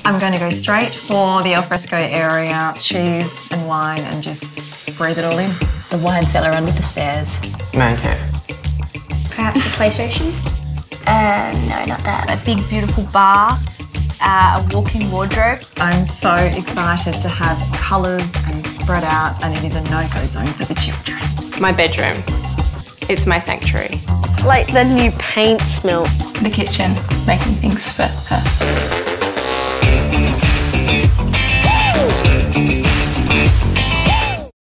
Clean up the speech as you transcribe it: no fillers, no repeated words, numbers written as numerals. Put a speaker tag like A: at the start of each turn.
A: I'm going to go straight for the alfresco area, cheese and wine, and just breathe it all in.
B: The wine cellar under the stairs.
C: Man cave.
D: Perhaps a PlayStation?
E: No, not that.
D: A big, beautiful bar, a walk-in wardrobe.
A: I'm so excited to have colours and spread out, and it is a no-go zone for the children.
F: My bedroom. It's my sanctuary.
E: Like the new paint smell.
B: The kitchen, making things for her.